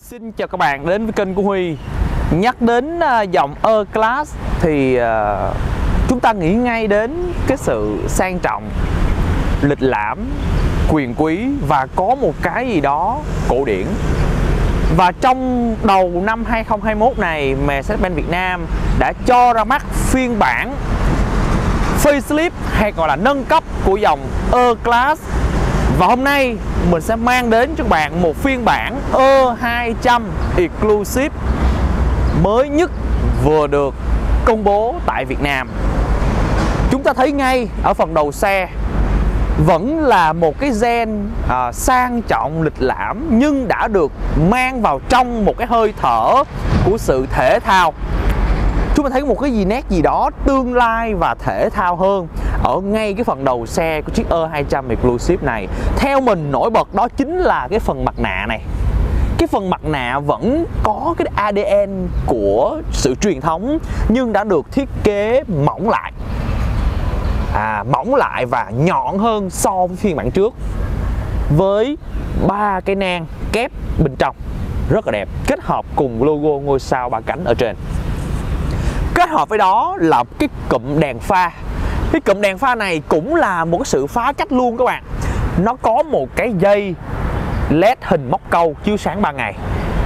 Xin chào các bạn đến với kênh của Huy. Nhắc đến dòng E-Class thì chúng ta nghĩ ngay đến cái sự sang trọng, lịch lãm, quyền quý và có một cái gì đó cổ điển. Và trong đầu năm 2021 này, Mercedes-Benz Việt Nam đã cho ra mắt phiên bản facelift hay gọi là nâng cấp của dòng E-Class. Và hôm nay mình sẽ mang đến cho các bạn một phiên bản E200 Exclusive mới nhất vừa được công bố tại Việt Nam. Chúng ta thấy ngay ở phần đầu xe vẫn là một cái gen sang trọng lịch lãm, nhưng đã được mang vào trong một cái hơi thở của sự thể thao. Chúng ta thấy một cái nét gì đó tương lai và thể thao hơn ở ngay cái phần đầu xe của chiếc E200 Exclusive này. Theo mình nổi bật đó chính là cái phần mặt nạ này. Cái phần mặt nạ vẫn có cái ADN của sự truyền thống nhưng đã được thiết kế mỏng lại, mỏng lại và nhọn hơn so với phiên bản trước, với 3 cái nang kép bên trong rất là đẹp, kết hợp cùng logo ngôi sao 3 cánh ở trên. Kết hợp với đó là cái cụm đèn pha. Cái cụm đèn pha này cũng là một cái sự phá cách luôn các bạn. Nó có một cái dây LED hình móc câu chiếu sáng ban ngày,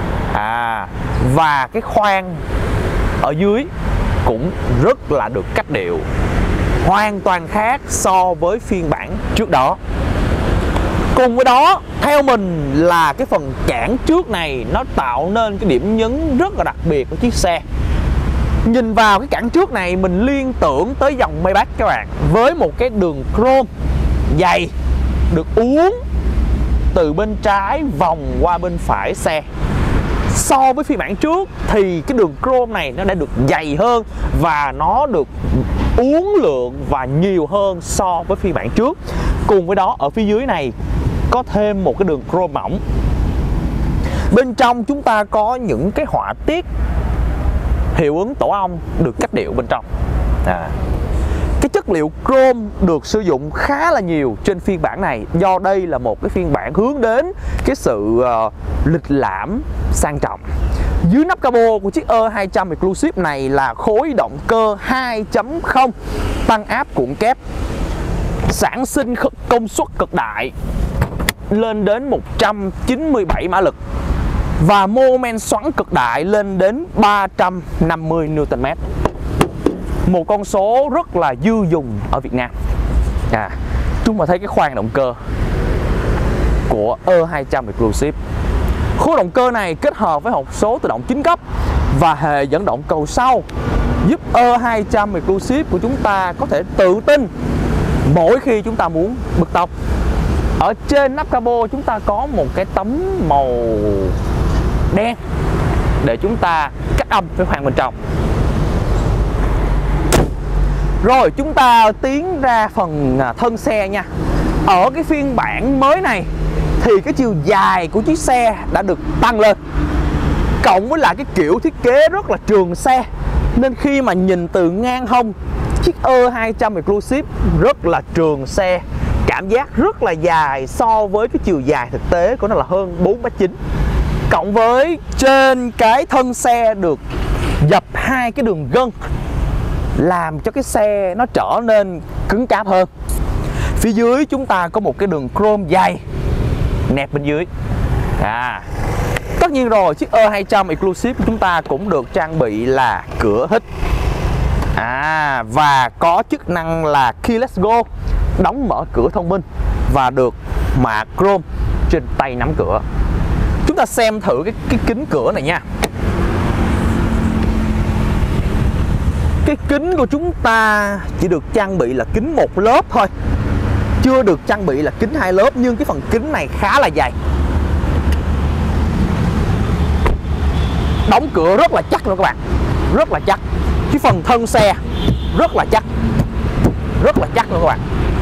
và cái khoang ở dưới cũng rất là được cách điệu, hoàn toàn khác so với phiên bản trước đó. Cùng với đó, theo mình là cái phần cản trước này nó tạo nên cái điểm nhấn rất là đặc biệt của chiếc xe. Nhìn vào cái cản trước này mình liên tưởng tới dòng Maybach các bạn, với một cái đường chrome dày được uốn từ bên trái vòng qua bên phải xe. So với phiên bản trước thì cái đường chrome này nó đã được dày hơn và nó được uốn lượn và nhiều hơn so với phiên bản trước. Cùng với đó ở phía dưới này có thêm một cái đường chrome mỏng. Bên trong chúng ta có những cái họa tiết hiệu ứng tổ ong được cách điệu bên trong. Cái chất liệu chrome được sử dụng khá là nhiều trên phiên bản này, do đây là một cái phiên bản hướng đến cái sự lịch lãm, sang trọng. Dưới nắp capo của chiếc E200 Exclusive này là khối động cơ 2.0 tăng áp cuộn kép, sản sinh công suất cực đại lên đến 197 mã lực và mô men xoắn cực đại lên đến 350 Nm. Một con số rất là dư dùng ở Việt Nam. Chúng ta thấy cái khoang động cơ của E200 Exclusive. Khối động cơ này kết hợp với hộp số tự động 9 cấp và hệ dẫn động cầu sau, giúp E200 Exclusive của chúng ta có thể tự tin mỗi khi chúng ta muốn bật tốc. Ở trên nắp capo chúng ta có một cái tấm màu đen để chúng ta cách âm với khoang bên trong. Rồi chúng ta tiến ra phần thân xe nha. Ở cái phiên bản mới này thì cái chiều dài của chiếc xe đã được tăng lên, cộng với lại cái kiểu thiết kế rất là trường xe, nên khi mà nhìn từ ngang hông, chiếc E200 Exclusive rất là trường xe, cảm giác rất là dài so với cái chiều dài thực tế của nó là hơn 4,9 m. Cộng với trên cái thân xe được dập hai cái đường gân làm cho cái xe nó trở nên cứng cáp hơn. Phía dưới chúng ta có một cái đường chrome dày nẹp bên dưới. Tất nhiên rồi, chiếc E200 Exclusive của chúng ta cũng được trang bị là cửa hít, và có chức năng là Keyless Go, đóng mở cửa thông minh, và được mạ chrome trên tay nắm cửa. Chúng ta xem thử cái kính cửa này nha. Cái kính của chúng ta chỉ được trang bị là kính một lớp thôi, chưa được trang bị là kính hai lớp, nhưng cái phần kính này khá là dày. Đóng cửa rất là chắc luôn các bạn, rất là chắc. Cái phần thân xe rất là chắc, rất là chắc luôn các bạn.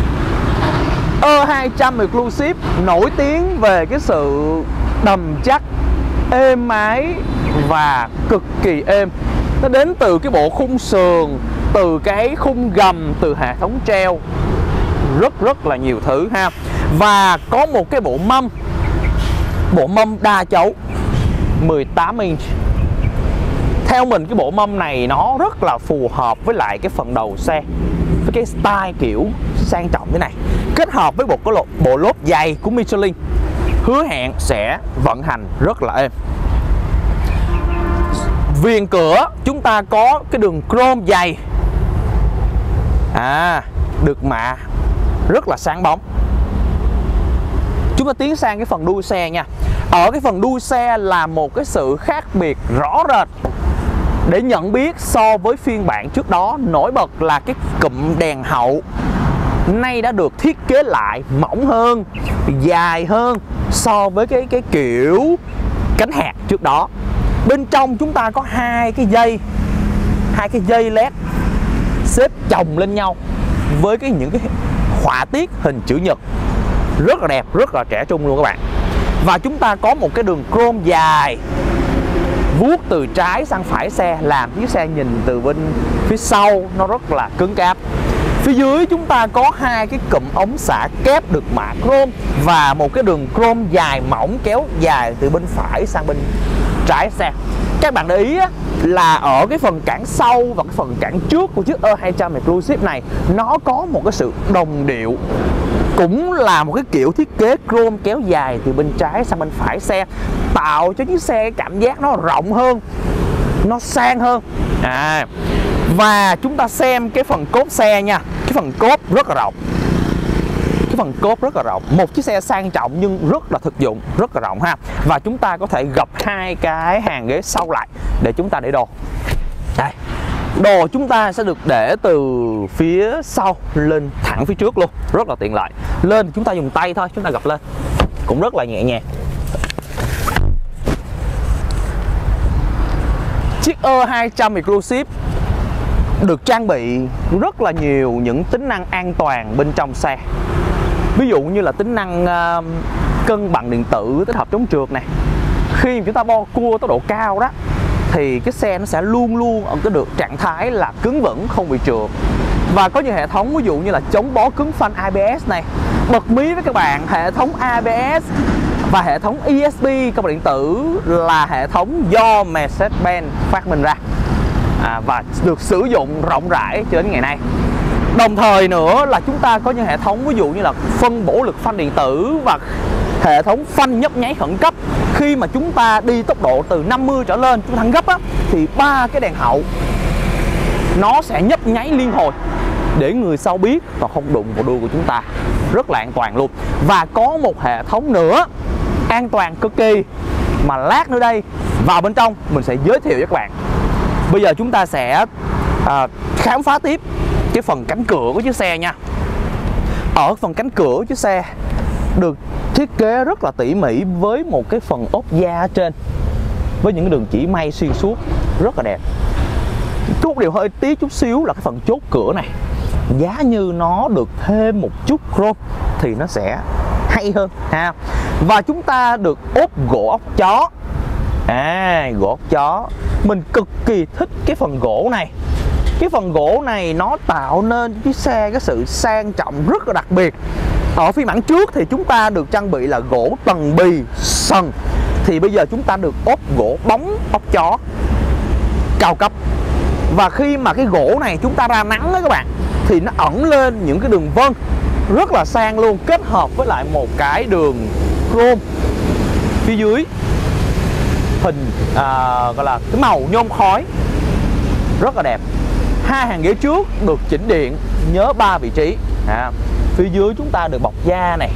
E200 Exclusive nổi tiếng về cái sự đầm chắc, êm ái và cực kỳ êm. Nó đến từ cái bộ khung sườn, từ cái khung gầm, từ hệ thống treo, rất là nhiều thứ ha. Và có một cái bộ mâm đa chấu 18 inch. Theo mình cái bộ mâm này nó rất là phù hợp với lại cái phần đầu xe, với cái style kiểu sang trọng thế này, kết hợp với một cái bộ lốp dày của Michelin, hứa hẹn sẽ vận hành rất là êm. Viền cửa chúng ta có cái đường chrome dày, được mạ rất là sáng bóng. Chúng ta tiến sang cái phần đuôi xe nha. Ở cái phần đuôi xe là một cái sự khác biệt rõ rệt để nhận biết so với phiên bản trước đó. Nổi bật là cái cụm đèn hậu nay đã được thiết kế lại mỏng hơn, dài hơn so với cái kiểu cánh hạt trước đó. Bên trong chúng ta có hai cái dây led xếp chồng lên nhau với những cái họa tiết hình chữ nhật rất là đẹp, rất là trẻ trung luôn các bạn. Và chúng ta có một cái đường chrome dài vuốt từ trái sang phải xe, làm chiếc xe nhìn từ bên phía sau nó rất là cứng cáp. Phía dưới chúng ta có hai cái cụm ống xả kép được mạ chrome và một cái đường chrome dài mỏng kéo dài từ bên phải sang bên trái xe. Các bạn để ý là ở cái phần cản sau và cái phần cản trước của chiếc E200 Exclusive này nó có một cái sự đồng điệu, cũng là một cái kiểu thiết kế chrome kéo dài từ bên trái sang bên phải xe, tạo cho chiếc xe cảm giác nó rộng hơn, nó sang hơn. Và chúng ta xem cái phần cốp xe nha, cái phần cốp rất là rộng. Một chiếc xe sang trọng nhưng rất là thực dụng, rất là rộng ha. Và chúng ta có thể gập hai cái hàng ghế sau lại để chúng ta để đồ. Đây, đồ chúng ta sẽ được để từ phía sau lên thẳng phía trước luôn, rất là tiện lợi. Lên chúng ta dùng tay thôi, chúng ta gập lên cũng rất là nhẹ nhàng. Chiếc E200 Exclusive được trang bị rất là nhiều những tính năng an toàn bên trong xe. Ví dụ như là tính năng cân bằng điện tử tích hợp chống trượt này. Khi chúng ta bo cua tốc độ cao đó thì cái xe nó sẽ luôn luôn ở cái được trạng thái là cứng vững, không bị trượt. Và có những hệ thống ví dụ như là chống bó cứng phanh ABS này. Bật mí với các bạn, hệ thống ABS và hệ thống ESP cân bằng điện tử là hệ thống do Mercedes-Benz phát minh ra và được sử dụng rộng rãi cho đến ngày nay. Đồng thời nữa là chúng ta có những hệ thống ví dụ như là phân bổ lực phanh điện tử và hệ thống phanh nhấp nháy khẩn cấp. Khi mà chúng ta đi tốc độ từ 50 trở lên, chúng ta thắng gấp thì ba cái đèn hậu nó sẽ nhấp nháy liên hồi để người sau biết và không đụng vào đuôi của chúng ta, rất là an toàn luôn. Và có một hệ thống nữa an toàn cực kỳ mà lát nữa đây vào bên trong mình sẽ giới thiệu với các bạn. Bây giờ chúng ta sẽ khám phá tiếp cái phần cánh cửa của chiếc xe nha. Ở phần cánh cửa của chiếc xe được thiết kế rất là tỉ mỉ với một cái phần ốp da ở trên với những đường chỉ may xuyên suốt rất là đẹp. Có một điều hơi tiếc chút xíu là cái phần chốt cửa này, giá như nó được thêm một chút chrome thì nó sẽ hay hơn ha. Và chúng ta được ốp gỗ ốc chó. Gỗ ốc chó mình cực kỳ thích cái phần gỗ này. Cái phần gỗ này nó tạo nên chiếc xe cái sự sang trọng rất là đặc biệt. Ở phiên bản trước thì chúng ta được trang bị là gỗ tầng bì sần, thì bây giờ chúng ta được ốp gỗ bóng ốc chó cao cấp. Và khi mà cái gỗ này chúng ta ra nắng đó các bạn, thì nó ẩn lên những cái đường vân rất là sang luôn, kết hợp với lại một cái đường chrome phía dưới hình gọi là cái màu nhôm khói rất là đẹp. Hai hàng ghế trước được chỉnh điện, nhớ 3 vị trí. Phía dưới chúng ta được bọc da này.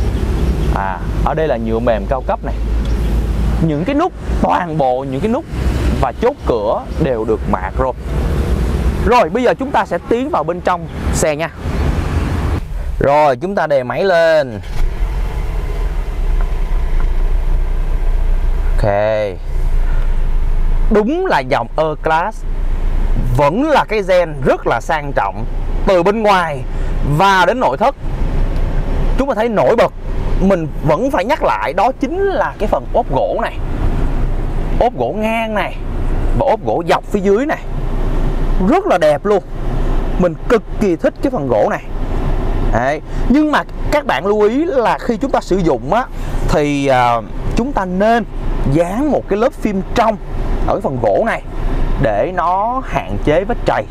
Ở đây là nhựa mềm cao cấp này. Những cái nút, toàn bộ những cái nút và chốt cửa đều được mạ chrome. Rồi bây giờ chúng ta sẽ tiến vào bên trong xe nha. Rồi chúng ta đề máy lên. Ok. Đúng là dòng E-Class vẫn là cái gen rất là sang trọng. Từ bên ngoài và đến nội thất chúng ta thấy nổi bật, mình vẫn phải nhắc lại, đó chính là cái phần ốp gỗ này, ốp gỗ ngang này và ốp gỗ dọc phía dưới này, rất là đẹp luôn. Mình cực kỳ thích cái phần gỗ này. Đấy. Nhưng mà các bạn lưu ý là khi chúng ta sử dụng thì chúng ta nên dán một cái lớp phim trong ở cái phần gỗ này để nó hạn chế vết trầy.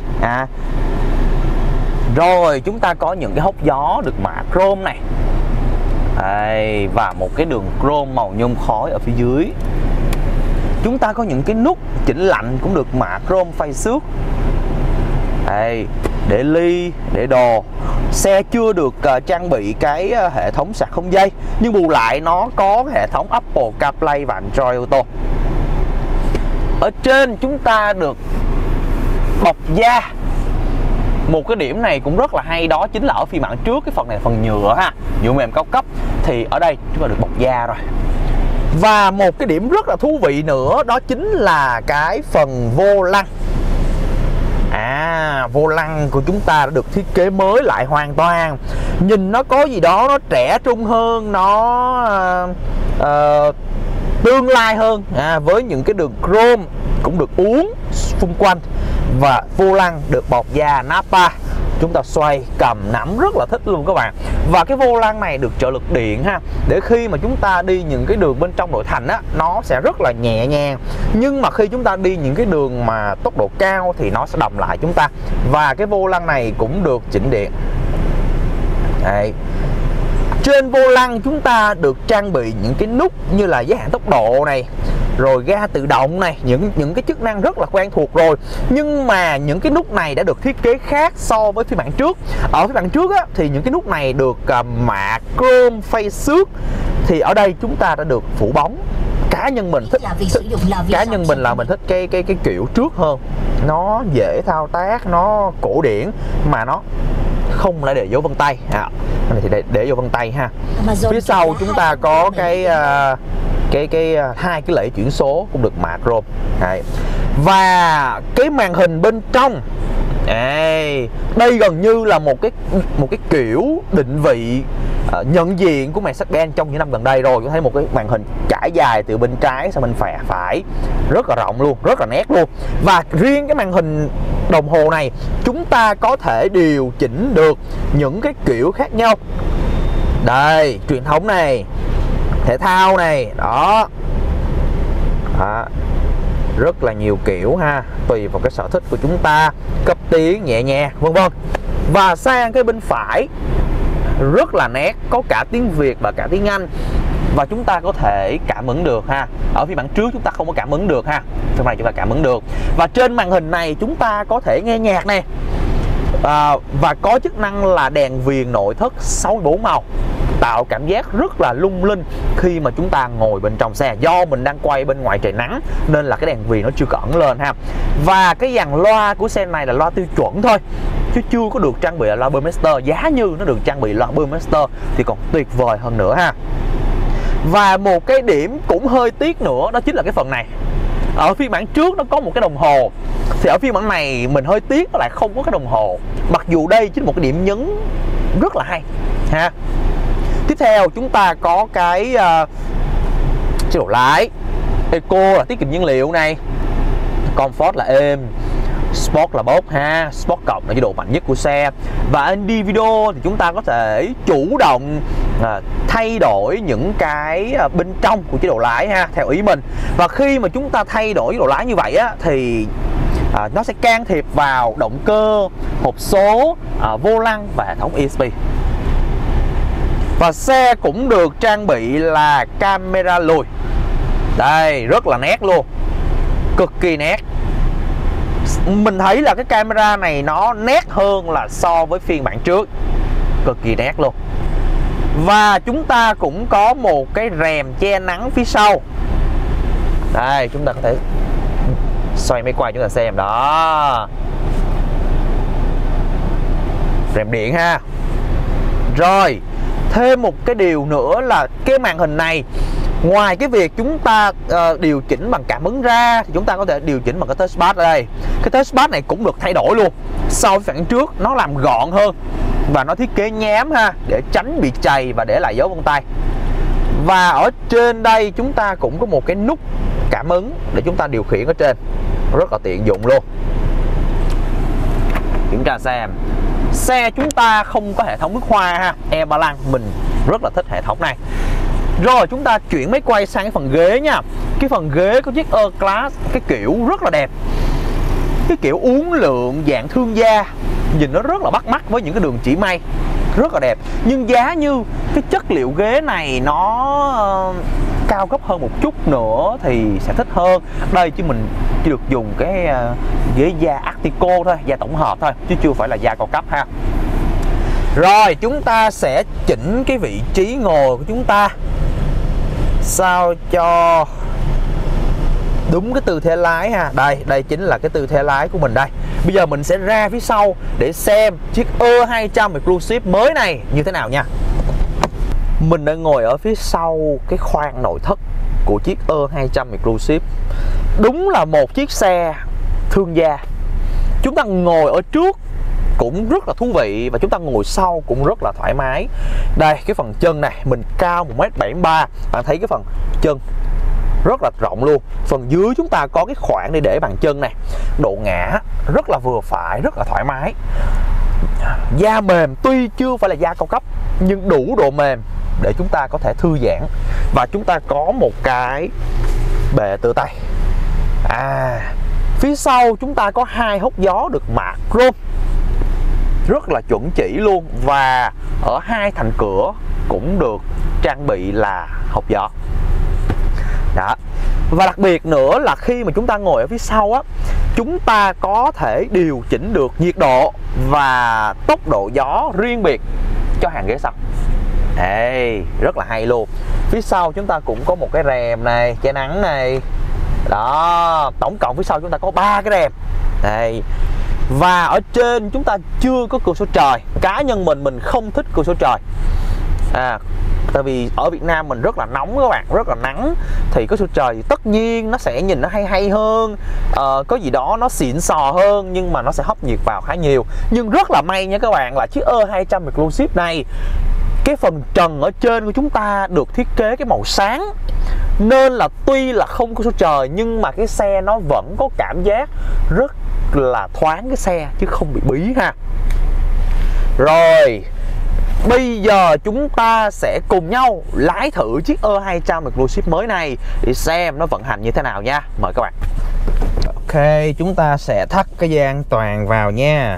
Rồi chúng ta có những cái hốc gió được mạ chrome này. Đây, và một cái đường chrome màu nhôm khói ở phía dưới. Chúng ta có những cái nút chỉnh lạnh cũng được mạ chrome phay xước. Đây, để ly, để đồ. Xe chưa được trang bị cái hệ thống sạc không dây, nhưng bù lại nó có hệ thống Apple CarPlay và Android Auto. Ở trên chúng ta được bọc da. Một cái điểm này cũng rất là hay, đó chính là ở phiên bản trước cái phần này là phần nhựa ha, nhựa mềm cao cấp, thì ở đây chúng ta được bọc da rồi. Và một cái điểm rất là thú vị nữa, đó chính là cái phần vô lăng. Vô lăng của chúng ta đã được thiết kế mới lại hoàn toàn. Nhìn nó có gì đó nó trẻ trung hơn, nó tương lai hơn, với những cái đường chrome cũng được uốn xung quanh. Và vô lăng được bọc da Nappa. Chúng ta xoay, cầm, nắm rất là thích luôn các bạn. Và cái vô lăng này được trợ lực điện ha, để khi mà chúng ta đi những cái đường bên trong nội thành á, nó sẽ rất là nhẹ nhàng. Nhưng mà khi chúng ta đi những cái đường mà tốc độ cao thì nó sẽ đầm lại chúng ta. Và cái vô lăng này cũng được chỉnh điện. Đây. Trên vô lăng chúng ta được trang bị những cái nút như là giới hạn tốc độ này, rồi ga tự động này, những cái chức năng rất là quen thuộc rồi. Nhưng mà những cái nút này đã được thiết kế khác so với phiên bản trước. Ở phiên bản trước á, thì những cái nút này được mạ chrome phay xước, thì ở đây chúng ta đã được phủ bóng. Cá nhân mình thích cái kiểu trước hơn. Nó dễ thao tác, nó cổ điển mà nó không lại để dấu vân tay. Này thì để vô vân tay ha. Phía sau chúng ta có cái hai cái lẫy chuyển số cũng được mạ chrome. Và cái màn hình bên trong, đây gần như là một cái kiểu định vị nhận diện của Mercedes-Benz trong những năm gần đây rồi. Có thấy một cái màn hình trải dài từ bên trái sang bên phải rất là rộng luôn, rất là nét luôn. Và riêng cái màn hình đồng hồ này chúng ta có thể điều chỉnh được những cái kiểu khác nhau. Đây, truyền thống này, thể thao này, đó. Rất là nhiều kiểu ha, tùy vào cái sở thích của chúng ta, cấp tiến, nhẹ nhàng, vân vân. Và sang cái bên phải rất là nét, có cả tiếng Việt và cả tiếng Anh. Và chúng ta có thể cảm ứng được ha. Ở phiên bản trước chúng ta không có cảm ứng được ha, phiên này chúng ta cảm ứng được. Và trên màn hình này chúng ta có thể nghe nhạc này, và có chức năng là đèn viền nội thất 64 màu, tạo cảm giác rất là lung linh khi mà chúng ta ngồi bên trong xe. Do mình đang quay bên ngoài trời nắng nên là cái đèn viền nó chưa có ẩn lên ha. Và cái dàn loa của xe này là loa tiêu chuẩn thôi, chứ chưa có được trang bị là loa Burmester. Giá như nó được trang bị loa Burmester thì còn tuyệt vời hơn nữa ha. Và một cái điểm cũng hơi tiếc nữa, đó chính là cái phần này. Ở phiên bản trước nó có một cái đồng hồ, thì ở phiên bản này mình hơi tiếc nó lại không có cái đồng hồ. Mặc dù đây chính là một cái điểm nhấn rất là hay ha. Tiếp theo chúng ta có cái chế độ lái. Eco là tiết kiệm nhiên liệu này, Comfort là êm, Sport là bốt ha. Sport cộng là chế độ mạnh nhất của xe. Và Individual thì chúng ta có thể chủ động thay đổi những cái bên trong của chế độ lái ha, theo ý mình. Và khi mà chúng ta thay đổi chế độ lái như vậy á, thì nó sẽ can thiệp vào động cơ, hộp số, vô lăng và hệ thống ESP. Và xe cũng được trang bị là camera lùi. Đây, rất là nét luôn, cực kỳ nét. Mình thấy là cái camera này nó nét hơn là so với phiên bản trước, cực kỳ nét luôn. Và chúng ta cũng có một cái rèm che nắng phía sau. Đây, chúng ta có thể xoay máy quay chúng ta xem đó, rèm điện ha. Rồi, thêm một cái điều nữa là cái màn hình này, ngoài cái việc chúng ta điều chỉnh bằng cảm ứng ra, thì chúng ta có thể điều chỉnh bằng cái touchpad ở đây. Cái touchpad này cũng được thay đổi luôn so với phiên trước, nó làm gọn hơn và nó thiết kế nhám ha, để tránh bị chày và để lại dấu vân tay. Và ở trên đây chúng ta cũng có một cái nút cảm ứng để chúng ta điều khiển ở trên, rất là tiện dụng luôn. Kiểm tra xem. Xe chúng ta không có hệ thống nước hoa ha, e ba lăng, mình rất là thích hệ thống này. Rồi chúng ta chuyển máy quay sang cái phần ghế nha. Cái phần ghế của chiếc E-Class cái kiểu rất là đẹp, cái kiểu uốn lượn dạng thương gia, nhìn nó rất là bắt mắt với những cái đường chỉ may rất là đẹp. Nhưng giá như cái chất liệu ghế này nó cao cấp hơn một chút nữa thì sẽ thích hơn. Đây chứ mình chỉ được dùng cái ghế da Artico thôi, da tổng hợp thôi, chứ chưa phải là da cao cấp ha. Rồi chúng ta sẽ chỉnh cái vị trí ngồi của chúng ta sao cho đúng cái tư thế lái ha. Đây chính là cái tư thế lái của mình đây. Bây giờ mình sẽ ra phía sau để xem chiếc E200 Exclusive mới này như thế nào nha. Mình đang ngồi ở phía sau cái khoang nội thất của chiếc E200 Exclusive. Đúng là một chiếc xe thương gia. Chúng ta ngồi ở trước cũng rất là thú vị, và chúng ta ngồi sau cũng rất là thoải mái. Đây, cái phần chân này, mình cao 1m73, bạn thấy cái phần chân rất là rộng luôn. Phần dưới chúng ta có cái khoảng để bàn chân này, độ ngã rất là vừa phải, rất là thoải mái. Da mềm, tuy chưa phải là da cao cấp nhưng đủ độ mềm để chúng ta có thể thư giãn. Và chúng ta có một cái bệ tựa tay. Phía sau chúng ta có 2 hốc gió được mạ chrome rất là chuẩn chỉ luôn, và ở 2 thành cửa cũng được trang bị là hộc gió. Đó. Và đặc biệt nữa là khi mà chúng ta ngồi ở phía sau á, chúng ta có thể điều chỉnh được nhiệt độ và tốc độ gió riêng biệt cho hàng ghế sau. Rất là hay luôn. Phía sau chúng ta cũng có một cái rèm này, che nắng này. Đó, tổng cộng phía sau chúng ta có 3 cái rèm. Đây. Và ở trên chúng ta chưa có cửa sổ trời. Cá nhân mình không thích cửa sổ trời. Tại vì ở Việt Nam mình rất là nóng các bạn, rất là nắng, thì cửa sổ trời thì tất nhiên nó sẽ nhìn nó hay hơn, có gì đó nó xịn sò hơn, nhưng mà nó sẽ hấp nhiệt vào khá nhiều. Nhưng rất là may nha các bạn, là chiếc E200 Exclusive này, cái phần trần ở trên của chúng ta được thiết kế cái màu sáng, nên là tuy là không có số trời nhưng mà cái xe nó vẫn có cảm giác rất là thoáng cái xe, chứ không bị bí ha. Rồi bây giờ chúng ta sẽ cùng nhau lái thử chiếc E200 Exclusive mới này để xem nó vận hành như thế nào nha. Mời các bạn. Ok, chúng ta sẽ thắt cái dây an toàn vào nha.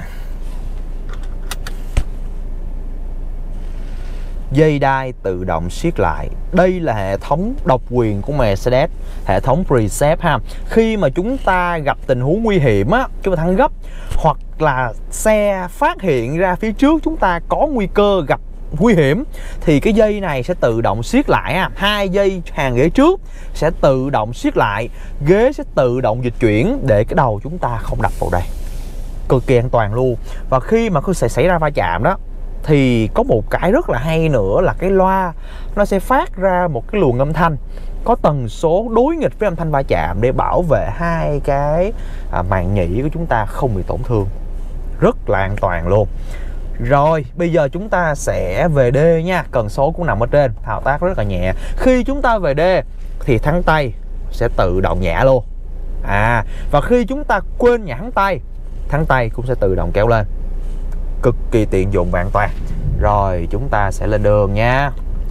Dây đai tự động siết lại. Đây là hệ thống độc quyền của Mercedes, hệ thống Precept ha. Khi mà chúng ta gặp tình huống nguy hiểm á, chúng ta thắng gấp, hoặc là xe phát hiện ra phía trước chúng ta có nguy cơ gặp nguy hiểm, thì cái dây này sẽ tự động siết lại ha. 2 dây hàng ghế trước sẽ tự động siết lại, ghế sẽ tự động dịch chuyển để cái đầu chúng ta không đập vào đây. Cực kỳ an toàn luôn. Và khi mà sẽ xảy ra va chạm đó, thì có một cái rất là hay nữa là cái loa nó sẽ phát ra một cái luồng âm thanh có tần số đối nghịch với âm thanh va chạm để bảo vệ 2 cái màng nhĩ của chúng ta không bị tổn thương. Rất là an toàn luôn. Rồi bây giờ chúng ta sẽ về D nha. Cần số cũng nằm ở trên, thao tác rất là nhẹ. Khi chúng ta về D thì thắng tay sẽ tự động nhả luôn. Và khi chúng ta quên nhả thắng tay cũng sẽ tự động kéo lên. Cực kỳ tiện dụng và an toàn. Rồi chúng ta sẽ lên đường nha.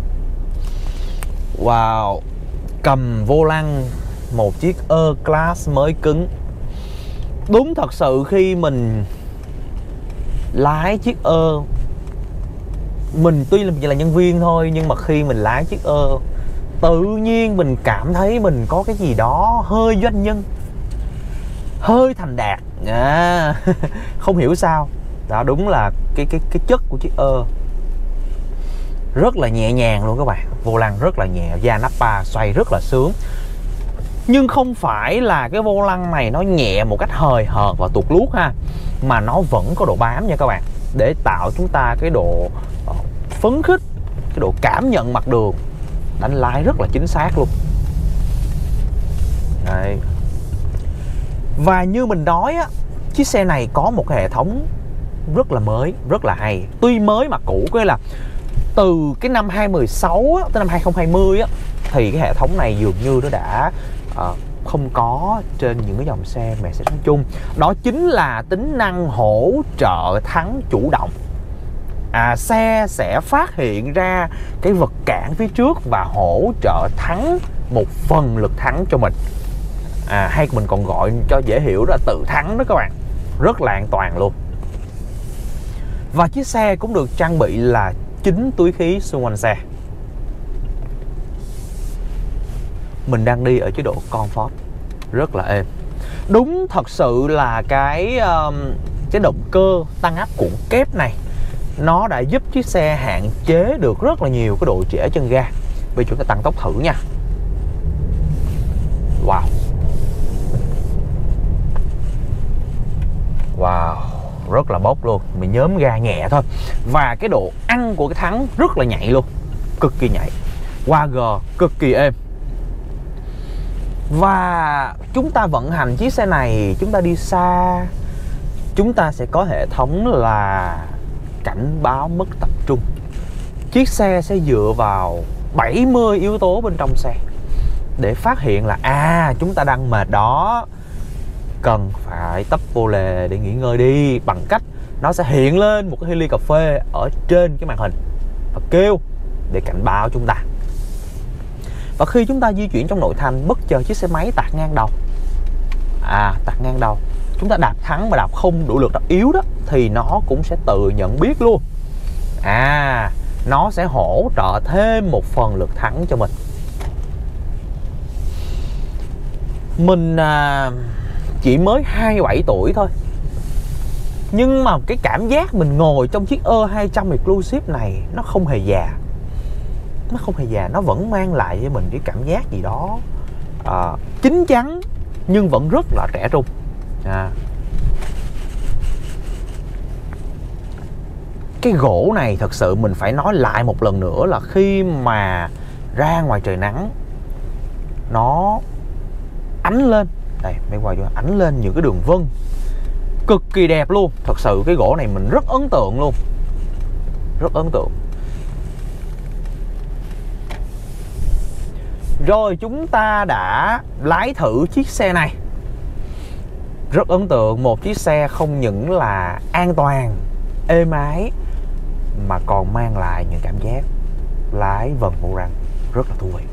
Wow, cầm vô lăng một chiếc E-Class mới cứng. Đúng thật sự khi mình lái chiếc mình tuy là chỉ là nhân viên thôi, nhưng mà khi mình lái chiếc tự nhiên mình cảm thấy mình có cái gì đó hơi doanh nhân, hơi thành đạt. Không hiểu sao. Đó, đúng là cái chất của chiếc rất là nhẹ nhàng luôn các bạn. Vô lăng rất là nhẹ, da Nappa xoay rất là sướng. Nhưng không phải là cái vô lăng này nó nhẹ một cách hời hợt và tuột luốt ha, mà nó vẫn có độ bám nha các bạn, để tạo chúng ta cái độ phấn khích, cái độ cảm nhận mặt đường, đánh lái rất là chính xác luôn. Đây. Và như mình nói á, chiếc xe này có một cái hệ thống rất là mới, rất là hay. Tuy mới mà cũ, cái là từ cái năm 2016 á, tới năm 2020 á, thì cái hệ thống này dường như nó đã không có trên những cái dòng xe Mercedes nói chung. Đó chính là tính năng hỗ trợ thắng chủ động. Xe sẽ phát hiện ra cái vật cản phía trước và hỗ trợ thắng một phần lực thắng cho mình. Hay mình còn gọi cho dễ hiểu là tự thắng đó các bạn. Rất là an toàn luôn. Và chiếc xe cũng được trang bị là 9 túi khí xung quanh xe. Mình đang đi ở chế độ Comfort, rất là êm. Đúng thật sự là cái động cơ tăng áp cuộn kép này nó đã giúp chiếc xe hạn chế được rất là nhiều cái độ trễ chân ga. Bây giờ chúng ta tăng tốc thử nha. Wow. Wow, rất là bốc luôn. Mình nhớm ga nhẹ thôi. Và cái độ ăn của cái thắng rất là nhạy luôn. Cực kỳ nhạy. Qua G cực kỳ êm. Và chúng ta vận hành chiếc xe này, chúng ta đi xa, chúng ta sẽ có hệ thống là cảnh báo mất tập trung. Chiếc xe sẽ dựa vào 70 yếu tố bên trong xe để phát hiện là chúng ta đang mệt đó, cần phải tấp vô lề để nghỉ ngơi đi, bằng cách nó sẽ hiện lên một cái ly cà phê ở trên cái màn hình và kêu để cảnh báo chúng ta. Và khi chúng ta di chuyển trong nội thành, bất chợt chiếc xe máy tạt ngang đầu, tạt ngang đầu, chúng ta đạp thắng mà đạp không đủ lực, đạp yếu đó, thì nó cũng sẽ tự nhận biết luôn. Nó sẽ hỗ trợ thêm một phần lực thắng cho mình. Mình chỉ mới 27 tuổi thôi, nhưng mà cái cảm giác mình ngồi trong chiếc E200 Exclusive này nó không hề già. Nó không hề già, nó vẫn mang lại cho mình cái cảm giác gì đó chín chắn nhưng vẫn rất là trẻ trung. Cái gỗ này thật sự mình phải nói lại một lần nữa là khi mà ra ngoài trời nắng, nó ánh lên đây, mấy qua cho ánh lên những cái đường vân cực kỳ đẹp luôn. Thật sự cái gỗ này mình rất ấn tượng luôn, rất ấn tượng. Rồi chúng ta đã lái thử chiếc xe này, rất ấn tượng. Một chiếc xe không những là an toàn, êm ái, mà còn mang lại những cảm giác lái vần bộ răng rất là thú vị.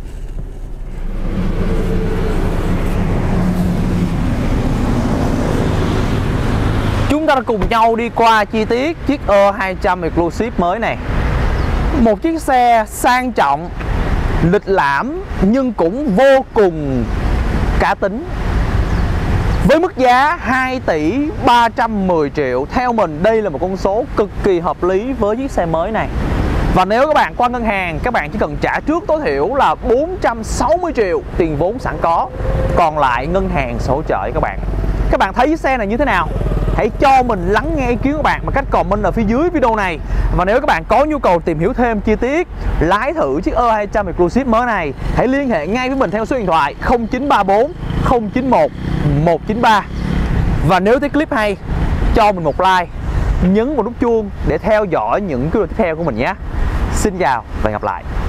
Chúng ta cùng nhau đi qua chi tiết chiếc E200 Exclusive mới này. Một chiếc xe sang trọng, lịch lãm nhưng cũng vô cùng cá tính. Với mức giá 2 tỷ 310 triệu, theo mình đây là một con số cực kỳ hợp lý với chiếc xe mới này. Và nếu các bạn qua ngân hàng, các bạn chỉ cần trả trước tối thiểu là 460 triệu tiền vốn sẵn có, còn lại ngân hàng sẽ hỗ trợ các bạn. Các bạn thấy chiếc xe này như thế nào? Hãy cho mình lắng nghe ý kiến của bạn bằng cách comment ở phía dưới video này. Và nếu các bạn có nhu cầu tìm hiểu thêm chi tiết, lái thử chiếc E200 Exclusive mới này, hãy liên hệ ngay với mình theo số điện thoại 0934 091 193. Và nếu thấy clip hay, cho mình một like, nhấn vào nút chuông để theo dõi những video tiếp theo của mình nhé. Xin chào và hẹn gặp lại.